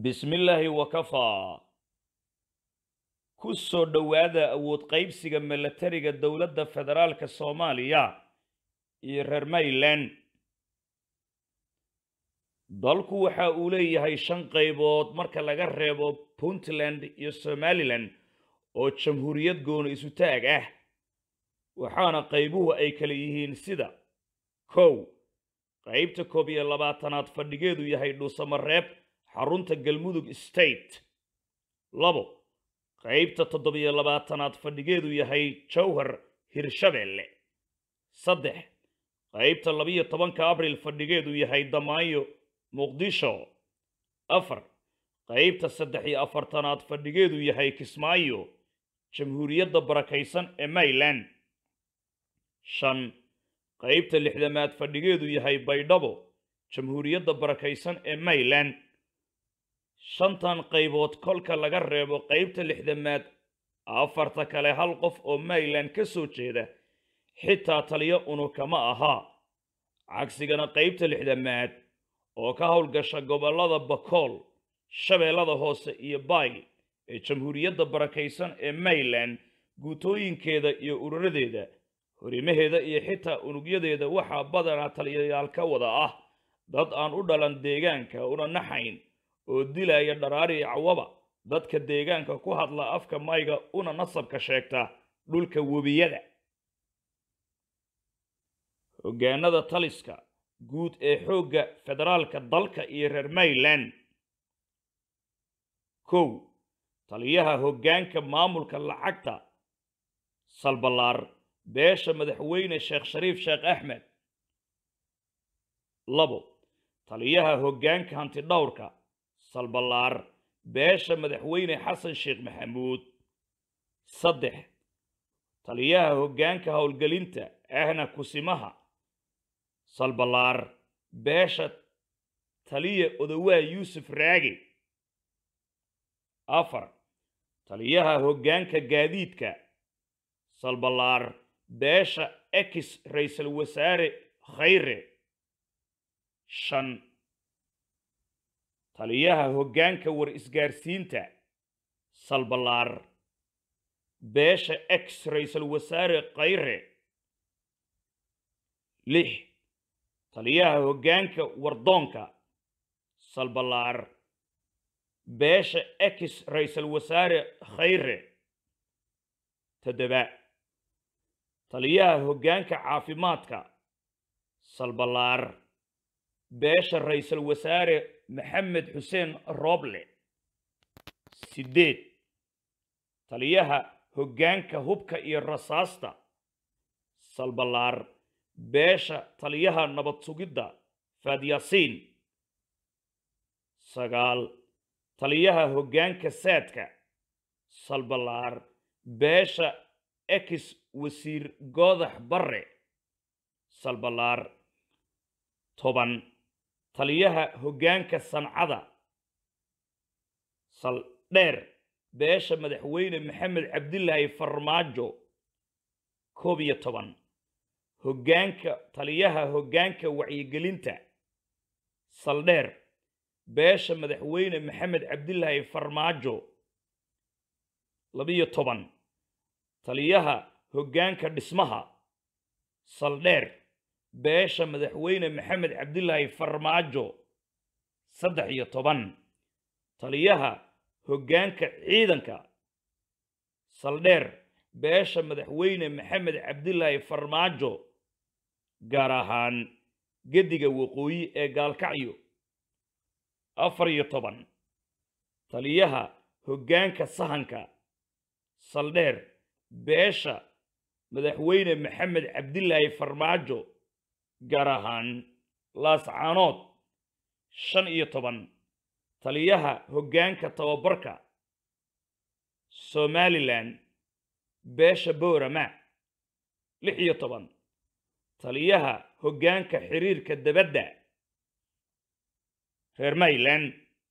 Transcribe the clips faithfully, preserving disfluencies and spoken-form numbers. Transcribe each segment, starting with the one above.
بسم الله وكفى كسو دوادا أود قيبسيغا ملتريغا دولة فدرالك الصوماليا إيرر ميلان dalku waxa uu leeyahay shan qaybood marka laga reebo Puntland iyo Somaliland oo jamhuuriyad gooni isu taag ah waxaana qaybuhu ay kala yihiin sida kow qaybta koob iyo labaatanaad fadhigeedu yahay Dhuusamareeb xarunta Galmudug State labo qaybta toddoba iyo labaatanaad fadhigeedu yahay Jowhar Hirshabelle saddex qaybta laba iyo tobanka Abriil fadhigeedu yahay Damaayo muqdisho afar qaybta saddex iyo afartanaad fadhigeedu yahay Kismaayo jamhuuriyadda barakaysan ee Maryland shan qaybta lixdamaad fadhigeedu yahay Baydhabo jamhuuriyadda barakaysan ee Maryland shantan qaybood kolka laga reebo qaybta lixdamaad afarta kale hal qof oo Maryland ka soo jeeda xitaa taliya unu kama aha cagsigana qaybta lixdamaad oo ka howlgasha gobolada Bakool Shabeellada Hoose iyo Bay ee jamhuuriyadda barakaysan ee Maryland guutooyinkeeda iyo ururadeeda horimaheeda iyo xitaa unugyadeeda waxa badanaa taliyayaal ka wada ah dad aan u dhalan deegaanka una naxayn oo dilaya dharaari cawaba dadka deegaanka ku hadla afka mayga una nasabka sheegta dhulka webiyada hogaanada taliska guud ee xoogga federaalka dalka iyo reer Maryland kow taliyaha hoggaanka maamulka lacagta salbalaar beesha madaxweyne Sheekh Shariif Sheekh Axmed labo taliyaha hoggaanka hanti dhawrka salbalaar beesha madaxweyne Xasan Sheekh Maxamuud saddex taliyaha hoggaanka howlgelinta ahna kusimaha salbalaar beesha taliya odawaa Yuusuf Raagi afar taliyaha hoggaanka gaadiidka salbalaar beesha ex ra'iisul wasaare Khayre shan taliyaha hoggaanka war isgaarsiinta salbalaar beesha ex ra'iisul wasaare Khayre lix taliyaha hoggaanka wardoonka salbalaar beesha ex ra'iisul wasaare Khayre toddoba taliyaha hoggaanka caafimaadka salbalaar beesha ra'iisul wasaare Maxamed Xuseen Roble sideed taliyaha hoggaanka hubka iyo rasaasta salbalaar beesha taliyaha nabad sugidda Faadyaasiin sagaal taliyaha hoggaanka saadka salbalaar beesha ex wasiir Goodax Barre salbalaar toban taliyaha hoggaanka sancada sal dheer beesha madaxweyne Maxamed Cabdilaahi Farmaajo koob iyo toban hoggaanka taliyaha hoggaanka wacyigelinta saldheer beesha madaxweyne Maxamed Cabdilaahi Farmaajo laba iyo toban taliyaha hoggaanka dhismaha saldheer beesha madaxweyne Maxamed Cabdilaahi Farmaajo saddex iyo toban taliyaha hoggaanka ciidanka saldheer beesha madaxweyne Maxamed Cabdilaahi Farmaajo gaar ahaan gediga waqooyi ee Gaalkacyo afar iyo toban taliyaha hoggaanka sahanka saldheer beesha madaxweyne Maxamed Cabdilaahi Farmaajo gaar ahaan Laascaanood shan iyo toban taliyaha hoggaanka tababarka Somaliland beesha Boorama lix iyo toban taliyaha hoggaanka xiriirka dabadda reer Maryland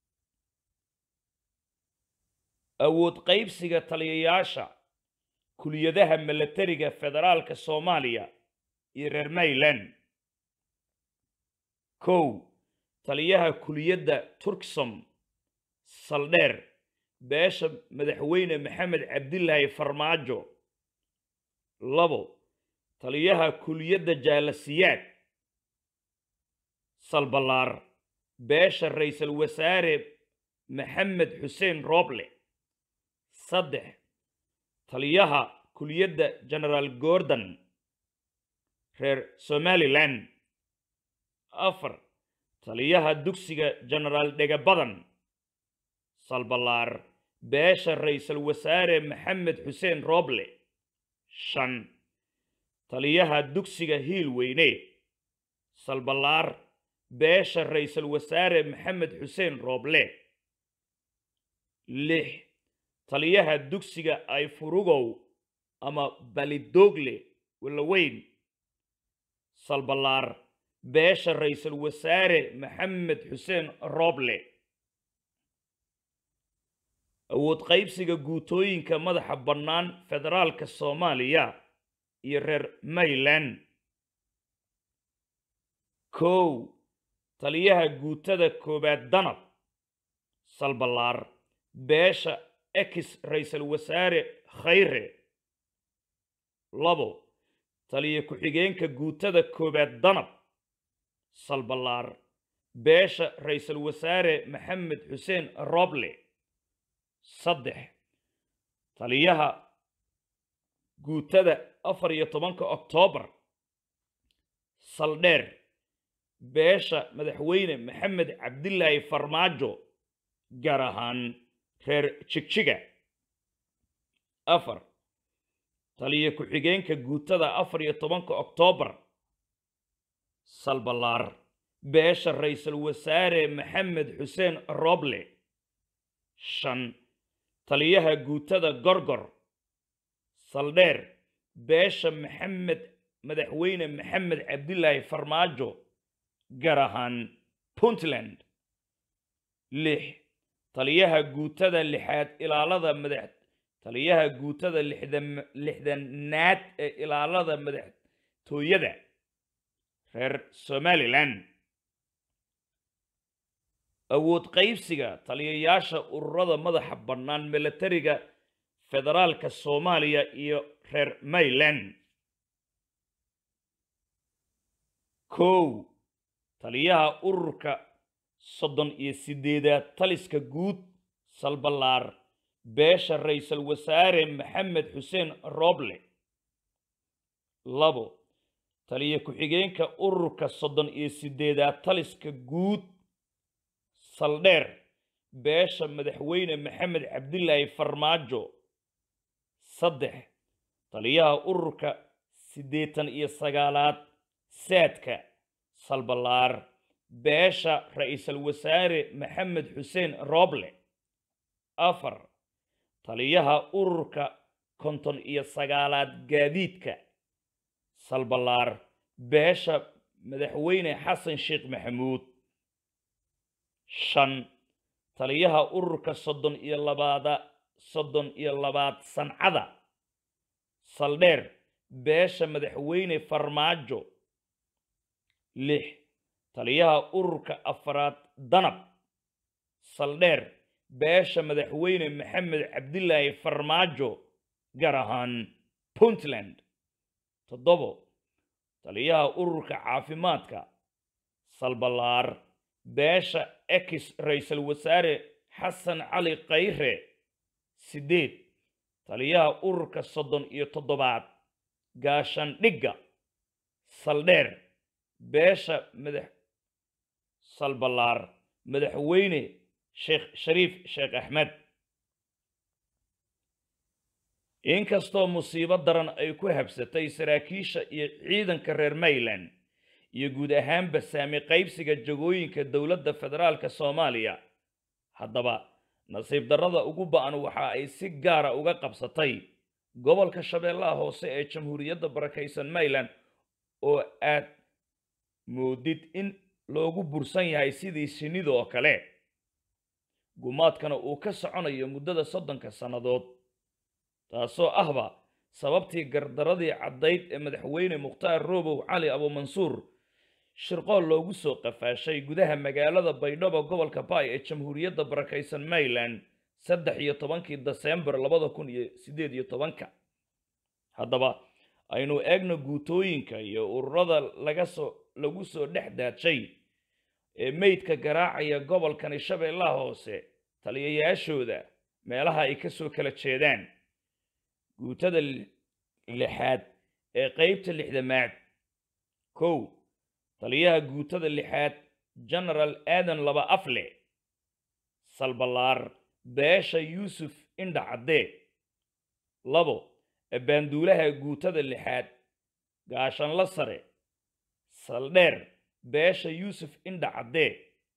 awood qaybsiga taliyayaasha kuliyadaha milatariga federaalka Soomaaliya iyo reer Maryland kow taliyaha kuliyadda Turksom saldheer beesha madaxweyne maxamed cabdilaahi farmaajo labo taliyaha kuliyadda jaalasiyaad salbalaar beesha ra'iisul wasaare maxamed xuseen rooble saddex taliyaha kuliyadda generaal gordon reer somaliland afar taliyaha dugsiga generaal dhegabadan salbalaar beesha ra'iisul wasaare maxamed xuseen rooble shan taliyaha dugsiga hiilweyne salbalaar beesha ra'iisul wasaare maxamed xuseen rooble lix taliyaha dugsiga ay furugow ama balidoogle walaweyn salbalaar beesha ra'iisul wasaare maxamed xuseen rooble awood qaybsiga guutooyinka madaxa bannaan federaalka soomaaliya iyo reer mayland kow taliyaha guutada koobaad danab salbalaar beesha ex ra'iisul wasaare khayre labo taliya ku-xigeenka guutada koobaad danab salbalaar beesha ra'iisul wasaare maxamed xuseen rooble saddex taliyaha guutada afar iyo tobanka oktoobar saldheer beesha madaxweyne maxamed cabdilaahi farmaajo gaar ahaan reer jigjiga afar taliya ku-xigeenka guutada afar iyo tobanka oktoobar salbalaar beesha ra'iisul wasaare maxamed xuseen rooble shan taliyaha guutada gorgor saldheer beesha maxamed madaxweyne maxamed cabdilaahi farmaajo gaar ahaan puntland lix taliyaha guutada lixaad ilaalada madax taliyaha guutada lixdanaad ee ilaalada madaxtooyada reer somaliland awood qaybsiga taliyayaasha ururada madaxa bannaan milatariga federaalka soomaaliya iyo reer mayland kow taliyaha ururka soddon iyo sideedaad taliska guud salbalaar beesha ra'iisul wasaare maxamed xuseen rooble labo taliya ku-xigeenka ururka soddon iyo sideedaad taliska guud saldheer beesha madaxweyne maxamed cabdilaahi farmaajo saddex taliyaha ururka siddeetan iyo sagaalaad saadka salbalaar beesha ra'iisul wasaare maxamed xuseen rooble afar taliyaha ururka konton iyo sagaalaad gaadiidka salbalaar beesha madaxweyne xasan sheekh maxamuud shan taliyaha ururka soddon iyo labaada soddon iyo labaad sancada saldheer beesha madaxweyne farmaajo lix taliyaha ururka afaraad danab saldheer beesha madaxweyne maxamed cabdilaahi farmaajo gaar ahaan puntland toddobo taliyaha ururka caafimaadka salbalaar beesha ex ra'iisul wasaare xasan cali khayre sideed taliyaha ururka soddon iyo toddobaad gaashaandhigga saldheer beesha madax salbalaar madaxweyne sheekh shariif sheekh axmed inkastoo musiibo daran ay ku habsatay saraakiisha iyo ciidanka reer mayland iyo guud ahaanba saami qaybsiga jagooyinka dowladda federaalka soomaaliya haddaba nasiib darrada ugu ba'an waxa ay si gaara uga qabsatay gobolka shabeellaha hoose ee jamhuuriyadda barakaysan mayland oo aad moodid in loogu bursan yahay sidii shinida oo kale gumaadkana uu ka soconayo muddada soddonka sannadood taasoo ahba sababtii gardaradii caddayd ee madaxweyne mukhtaar roobow cali abumansuur shirqool loogu soo qafaashay gudaha magaalada baydhabo gobolka baay ee jamhuuriyadda barakaysan Maryland saddex iyo tobankii December labada kun iyo siddeed iyo tobanka. haddaba aynu eegno guutooyinka iyo ururada laga soo lagu soo dhex daajay ee meydka garaacaya gobolkan Shabeellaha Hoose taliyayaashooda meelaha ay ka soo kala jeedaan. guutada lixaad ee qaybta lixdamaad. kow taliyaha guutada lixaad General Aadan Laba Afle Salbalaar beesha Yuusuf Indha Cadde. labo banduulaha guutada lixaad gaashanla sare Saldheer beesha Yuusuf Indha Cadde.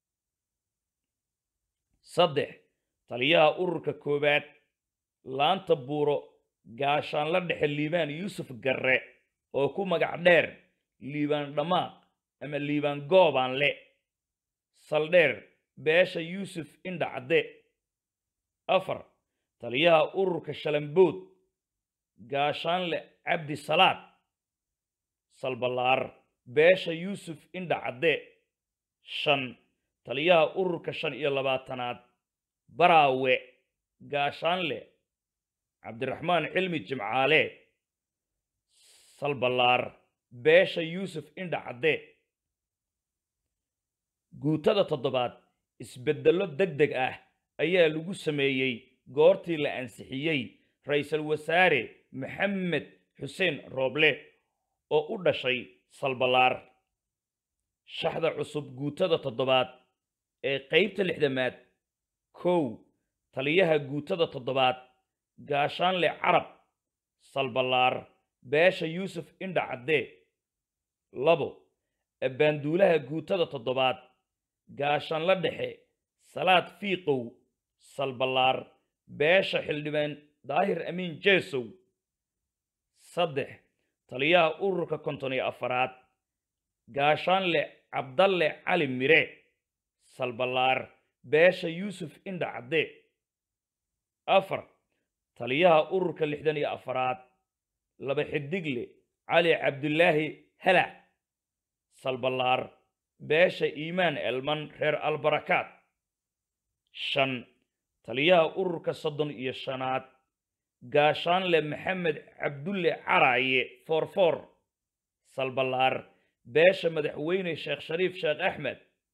saddex taliyaha ururka koobaad laanta buuro gaashanla dhexe Liibaan Yuusuf Garre oo ku magac dheer Liibaan Dhamaaq ama Liibaan Goobaanle. Saldheer beesha Yuusuf Indha Cadde. afar taliyaha ururka Shalambood gaashanle Cabdi Salaad Salbalaar beesha Yuusuf Indha Cadde. shan taliyaha ururka shan iyo labaatanaad Baraawe gaashanle Cabdiraxmaan Cilmi Jimcaale Salbalaar beesha Yuusuf Indha Cadde. guutada toddobaad isbeddello degdeg ah ayaa lagu sameeyey goortii la ansixiyey ra'iisul wasaare Maxamed Xuseen Rooble oo u dhashay Salbalaar. shaxda cusub guutada toddobaad ee qaybta lixdamaad. kow taliyaha guutada toddobaad gaashanle Carab Salbalaar beesha Yuusuf Indha Cadde. labo banduulaha guutada toddobaad gaashanla dhexe Salaad Fiiqow Salbalaar beesha Xildhibaan Daahir Amiin Jeesow. saddex taliyaha ururka konton iyo afaraad gaashanle Cabdalle Cali Mire Salbalaar beesha Yuusuf Indha Cadde. afar taliyaha ururka lixdan iyo afaraad laba xidigle Cali Cabdulaahi Halac Salbalaar beesha Iimaan Elman reer Albarakaad. shan taliyaha ururka soddon iyo shanaad gaashanle Maxamed Cabdulle Caraaye Foorfoor Salbalaar beesha madaxweyne Sheekh Shariif Sheekh Axmed.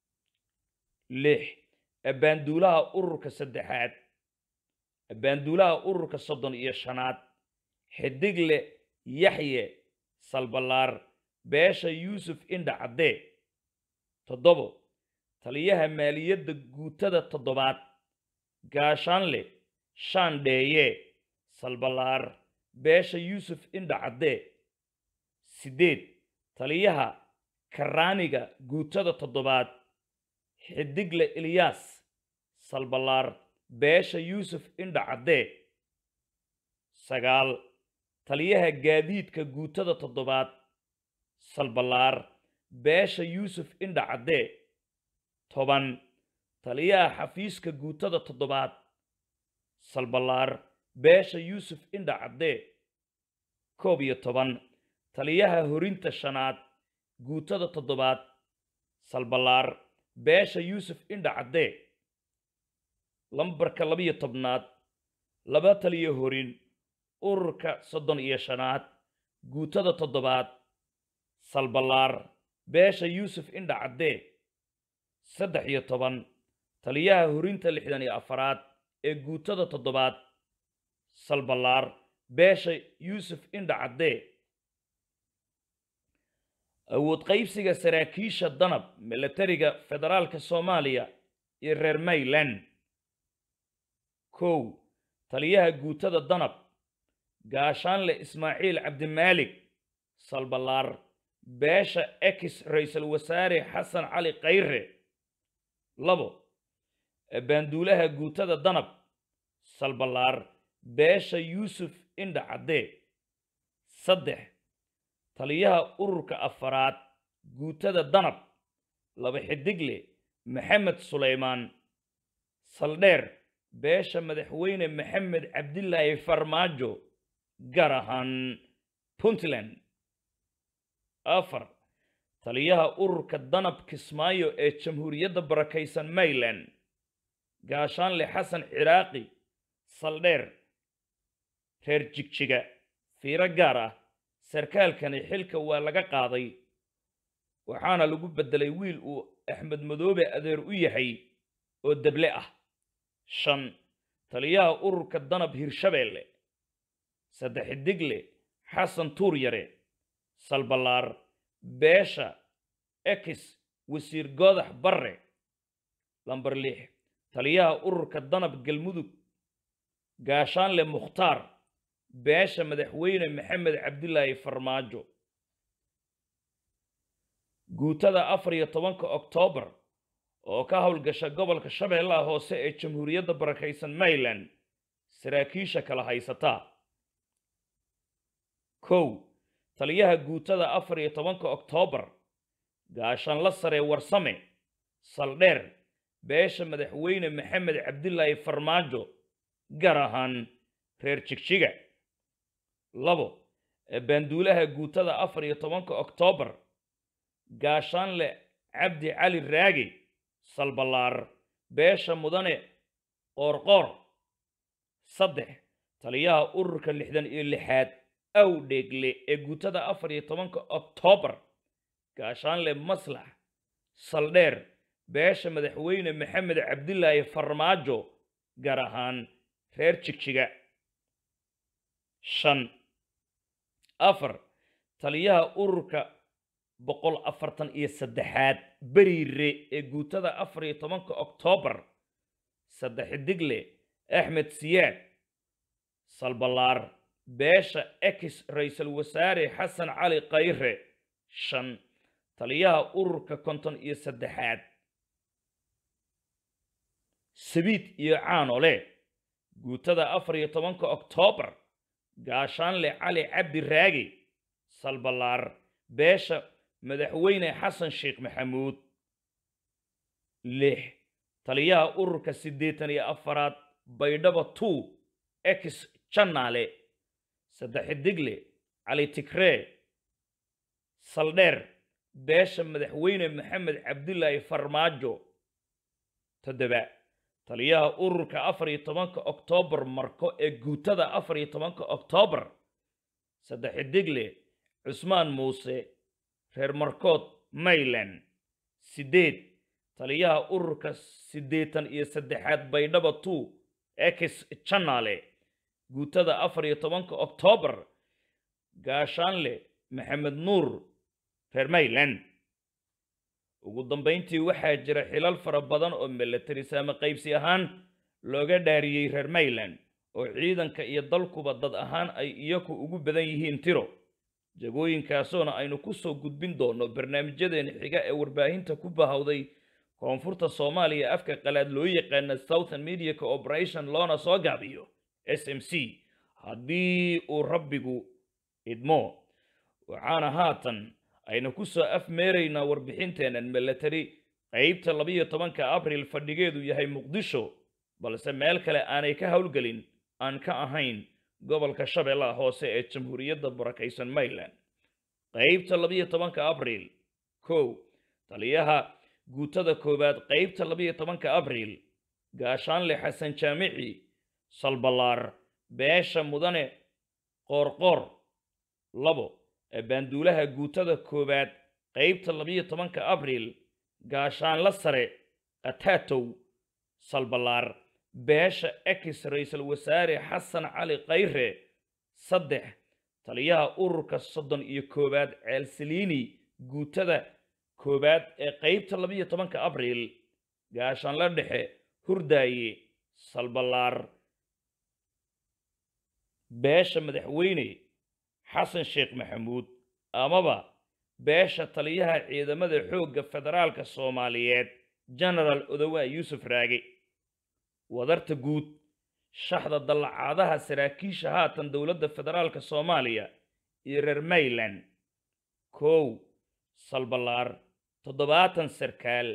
lix banduulaha ururka saddexaad banduulaha ururka soddon iyo shanaad xidigle Yaxye Salbalaar beesha Yuusuf Indha Cadde. toddobo taliyaha maaliyadda guutada toddobaad gaashanle Shaandheeye Salbalaar beesha Yuusuf Indha Cadde. siddeed taliyaha karaaniga guutada toddobaad xidigle Ilyaas Salbalaar beesha Yuusuf Indha Cadde. sagaal taliyaha gaadiidka guutada toddobaad Salbalaar beesha Yuusuf Indha Cadde. toban taliyaha xafiiska guutada toddobaad Salbalaar beesha Yuusuf Indha Cadde. koob iyo toban taliyaha horinta shanaad guutada toddobaad Salbalaar beesha Yuusuf Indha Cadde. lambarka laba iyo tobnaad laba taliya horin ururka soddon iyo shanaad guutada toddobaad Salbalaar beesha Yuusuf Indha Cadde. saddex iyo toban taliyaha horinta lixdan iyo afaraad ee guutada toddobaad Salbalaar beesha Yuusuf Indha Cadde. awood qaybsiga saraakiisha danab militariga federaalka Soomaaliya iyo reer Maryland. kow taliyaha guutada danab gaashanle Ismaaciil Cabdimaalik Salbalaar beesha ex ra'iisul wasaare Xasan Cali Khayre. labo banduulaha guutada danab Salbalaar beesha Yuusuf Indha Cadde. saddex taliyaha ururka afaraad guutada danab laba xidigle Maxamed Suleymaan Saldheer beesha madaxweyne Maxamed Cabdilaahi Farmaajo gaar ahaan Puntland. afar taliyaha ururka danab kismaayo ee jamhuuriyadda barakaysan mayland gaashaanle xasan ciraaqi saldheer reer jigjiga fiiro gaar ah sarkaalkani xilka waa laga qaaday waxaana lagu beddelay wiil uu axmed madoobe adeer u yahay oo dable ah shan taliyaha ururka danab hirshabeelle saddex digle xasan tuuryare salbalaar beesha ekis wasiir goodax barre lambar lix taliyaha ururka danab galmudug gaashaanle mukhtaar beesha madaxweyne maxamed cabdilaahi farmaajo guutada afar iyo tobanka oktoobar oo ka howlgasha gobolka shabeellaha hoose ee jamhuuriyadda barakaysan mayland saraakiisha kala haysataa kow taliyaha guutada afar iyo tobanka oktoobar gaashaanla sare warsame saldheer beesha madaxweyne maxamed cabdilaahi farmaajo gaar ahaan reer jigjiga labo baanduulaha guutada afar iyo tobanka oktoobar gaashaanle cabdi cali raagi salbalaar beesha mudane qoorqoor saddex taliyaha ururka lixdan iyo lixaad aw dheegle ee guutada afar iyo tobanka oktoobar gaashaanle maslax saldheer beesha madaxweyne maxamed cabdilaahi farmaajo gaar ahaan reer jigjiga shan afar taliyaha ururka boqol afartan iyo saddexaad beriire ee guutada afar iyo tobanka oktoobar saddex digle axmed siyaad salbalaar beesha ekis ra-iisul wasaare xasan cali khayre shan taliyaha ururka konton iyo saddexaad sabiid iyo caanole guutada afar iyo tobanka oktoobar gaashaanle cali cabdi raagi salbalaar beesha madaxweyne xasan sheekh maxamuud lix taliyaha ururka siddeetan iyo afaraad baydhaba two ekis janaale saddex digle cali tigree saldheer beesha madaxweyne maxamed cabdilaahi farmaajo toddoba taliyaha ururka afar iyo tobanka oktoobar marko ee guutada afar iyo tobanka oktoobar saddex digle cusmaan muuse reer markood mayland sideed taliyaha ururka siddeetan iyo saddexaad baydhaba two ekis janaale guutada afar iyo tobanka oktoobar gaashaanle maxamed nuur reer mayland ugu dambayntii waxaa jira xilal fara badan oo milatari saame qaybsi ahaan looga dhaariyey reer mayland oo ciidanka iyo dalkuba dad ahaan ay iyaku ugu badan yihiin tiro jagooyinkaasona aynu ku soo gudbin doono barnaamijyadeena xiga ee warbaahinta ku bahawday koonfurta soomaaliya afka qalaad loo yaqaana southern media cooperation loona soo gaabiyo s m c haddii uu rabbigu idmo waxaana haatan aynu ku soo afmeeraynaa warbixinteenan milatari qaybta labiyo tobanka abril fadhigeedu yahay muqdisho balse meel kale aanay ka howlgelin aan ka ahayn gobolka shabeellaha hoose ee jamhuuriyadda barakaysan mayland qaybta labiyo tobanka abril kow taliyaha guutada koowaad qaybta labiyo tobanka abril gaashaanle xasan jaamici salbalaar beesha mudane qoorqoor labo baanduulaha guutada koowaad qaybta labiyo tobanka abril gaashaanla sare qataatow salbalaar beesha ekis ra-iisul wasaare xasan cali khayre saddex taliyaha ururka soddon iyo koowaad ceelsaliini guutada koowaad ee qaybta labiyo tobanka abril gaashaanla dhexe hurdaaye salbalaar beesha madaxweyne xasan sheekh maxamuud amaba beesha taliyaha ciidamada xoogga federaalka soomaaliyeed genaraal odowaa yuusuf raage wadarta guud shaxda dallacaadaha saraakiisha haatan dowladda federaalka soomaaliya iyo reer mayland kow salbalaar toddobaatan sarkaal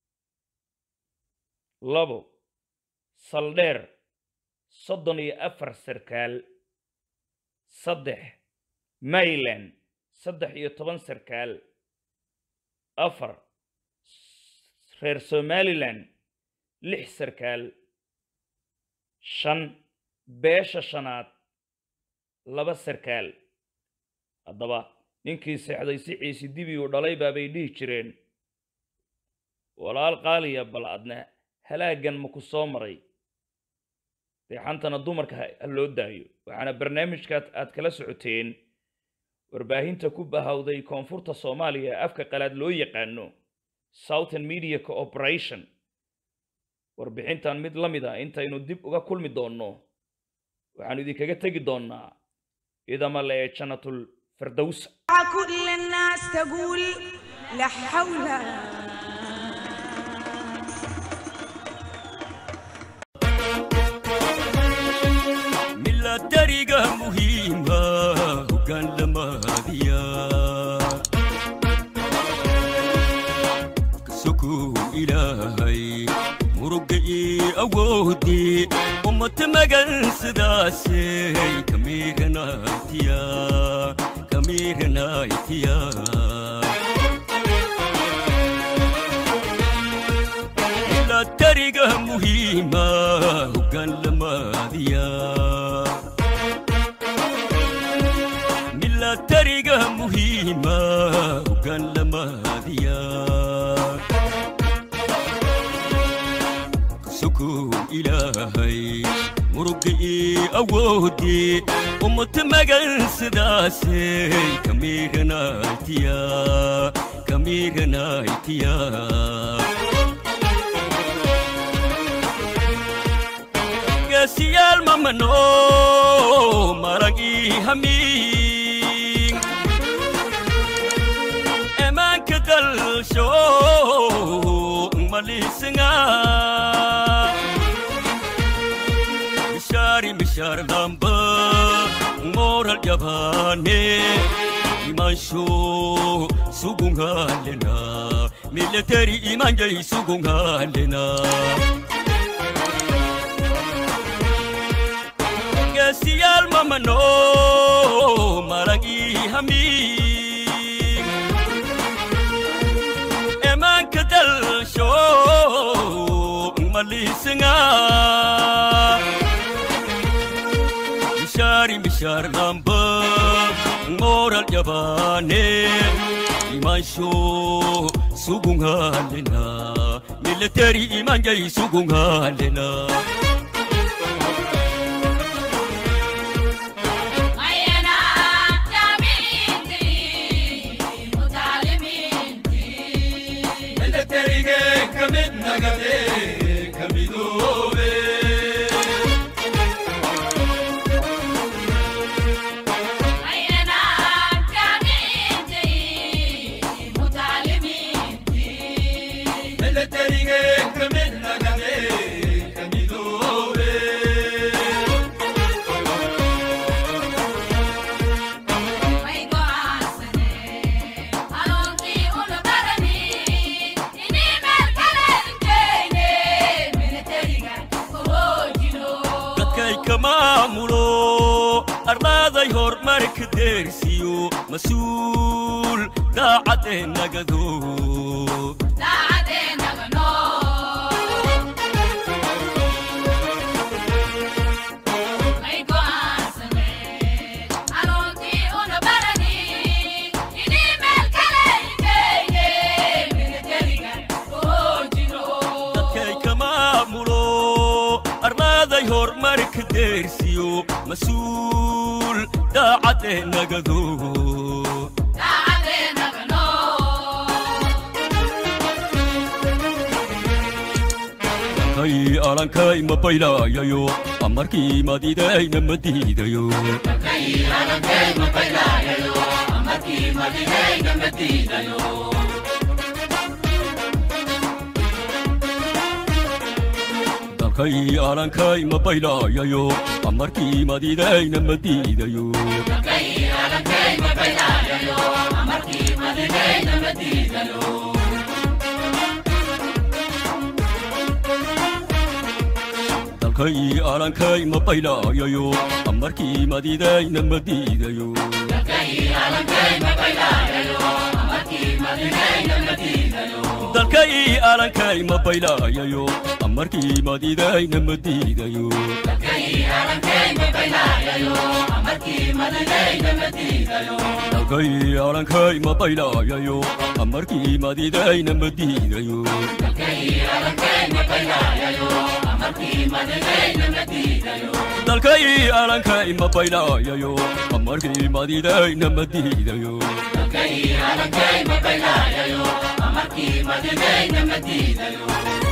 labo saldheer soddon iyo afar sarkaal saddex mayland saddex iyo toban sarkaal afar reer Somaliland lix sarkaal shan beesha shanaad laba sarkaal haddaba ninkii seexday si ciisi dibi u dhalay baabay dhihi jireen walaal qaaliya bal adna halaagan ma ku soo maray deexantana dumarka ha loo daayo waxaana barnaamijkaad aad kala socoteen warbaahinta ku bahawday koonfurta Soomaaliya afka qalaad loo yaqaano Southern Media Cooperation warbixintan mid lamid ah intaynu dib uga kulmi doonno waxaanu idinkaga tagi doonaa idama la janatul firdaws كل الناس تقول لا حول ملا طريقة مهمة وكان لما هدية كسكو إلهي مرقي أودي أمت مجن سداسي كميرنا تيا كميرنا تيا إلا طريقة مهمة وكان لما ديا ملا طريقة مهمة وكان لما ديا سكو إلهي مرقي أودي أمت مجن سداسي كميرنا تيا كميرنا تيا قاسي الممنو مرقي همين أمان كدل شو مليسنا مشاري مشار لامبا مورال جباني إيمان شو سوغونغا لنا ميلتري إيمان جاي سوغونغا لنا قاسي الممنو مرقي همين إيمان كدل شو مليسنا مشاري مشار لامبا مورال جباني إيمان شو سوغونغا لنا ميلتري إيمان جاي سوغونغا لنا درسيو مسؤول داعتنا قدو داعتنا قنو مايكو عاسمي علونتي ونبرني إني ملكالي كيني من التريقة وجنو دكاي كما مولو أرلادا يهور مرك درسيو مسؤول داعتنا قدو داعتنا قنو كاي ألان كاي مبايلا يايو أمركي مديداي نمديدايو كاي ألان كاي مبايلا يايو أمركي مديداي نمديدايو كاي ألان كاي مبايلا يايو أمركي مديداي نمديدايو كاي ألان كاي مبايلا يايو أمركي مديداي نمديدايو كاي ألان كاي مبايلا يايو أمركي مديداي نمديدايو كاي ألان كاي مبايلا يايو أمركي madinayna madiidayo dalkay alankay ma baylayayo amarkii madidayna madiidayo dalkay alankay ma baylayayo amarkii madinayna madiidayo dalkay alankay ma baylayayo amarkii madidayna madiidayo dalkay alankay ma baylayayo amarkii madinayna madiidayo dalkay alankay ma baylayayo amarkii madidayna madiidayo dalkay alankay ma baylayayo amarkii madinayna madiidayo